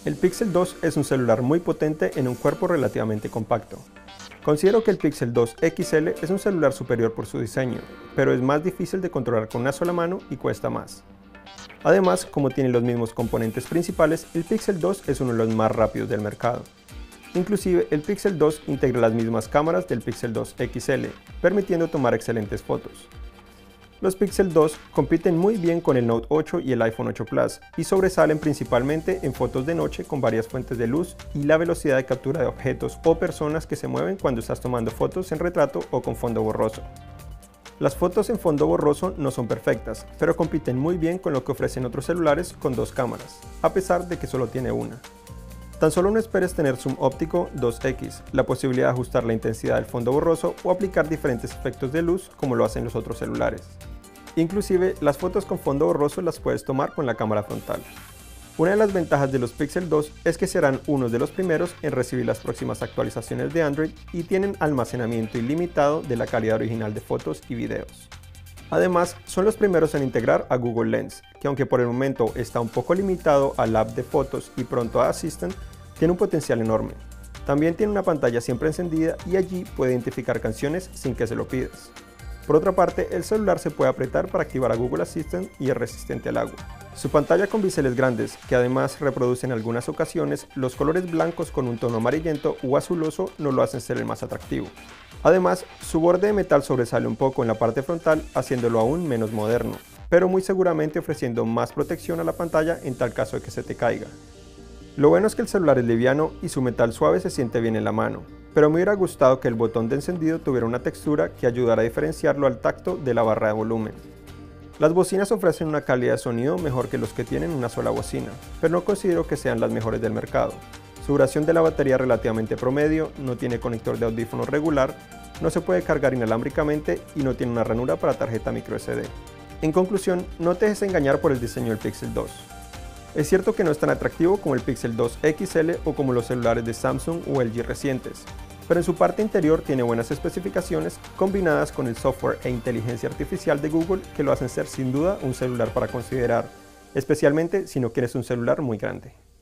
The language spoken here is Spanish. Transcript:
El Pixel 2 es un celular muy potente en un cuerpo relativamente compacto. Considero que el Pixel 2 XL es un celular superior por su diseño, pero es más difícil de controlar con una sola mano y cuesta más. Además, como tiene los mismos componentes principales, el Pixel 2 es uno de los más rápidos del mercado. Inclusive, el Pixel 2 integra las mismas cámaras del Pixel 2 XL, permitiendo tomar excelentes fotos. Los Pixel 2 compiten muy bien con el Note 8 y el iPhone 8 Plus y sobresalen principalmente en fotos de noche con varias fuentes de luz y la velocidad de captura de objetos o personas que se mueven cuando estás tomando fotos en retrato o con fondo borroso. Las fotos en fondo borroso no son perfectas, pero compiten muy bien con lo que ofrecen otros celulares con dos cámaras, a pesar de que solo tiene una. Tan solo no esperes tener zoom óptico 2x, la posibilidad de ajustar la intensidad del fondo borroso o aplicar diferentes efectos de luz como lo hacen los otros celulares. Inclusive, las fotos con fondo borroso las puedes tomar con la cámara frontal. Una de las ventajas de los Pixel 2 es que serán unos de los primeros en recibir las próximas actualizaciones de Android y tienen almacenamiento ilimitado de la calidad original de fotos y videos. Además, son los primeros en integrar a Google Lens, que aunque por el momento está un poco limitado al app de fotos y pronto a Assistant, tiene un potencial enorme. También tiene una pantalla siempre encendida y allí puede identificar canciones sin que se lo pidas. Por otra parte, el celular se puede apretar para activar a Google Assistant y es resistente al agua. Su pantalla con biseles grandes, que además reproduce en algunas ocasiones los colores blancos con un tono amarillento o azuloso, no lo hacen ser el más atractivo. Además, su borde de metal sobresale un poco en la parte frontal, haciéndolo aún menos moderno, pero muy seguramente ofreciendo más protección a la pantalla en tal caso de que se te caiga. Lo bueno es que el celular es liviano y su metal suave se siente bien en la mano, pero me hubiera gustado que el botón de encendido tuviera una textura que ayudara a diferenciarlo al tacto de la barra de volumen. Las bocinas ofrecen una calidad de sonido mejor que los que tienen una sola bocina, pero no considero que sean las mejores del mercado. Su duración de la batería es relativamente promedio, no tiene conector de audífono regular, no se puede cargar inalámbricamente y no tiene una ranura para tarjeta microSD. En conclusión, no te dejes engañar por el diseño del Pixel 2. Es cierto que no es tan atractivo como el Pixel 2 XL o como los celulares de Samsung o LG recientes, pero en su parte interior tiene buenas especificaciones combinadas con el software e inteligencia artificial de Google que lo hacen ser sin duda un celular para considerar, especialmente si no quieres un celular muy grande.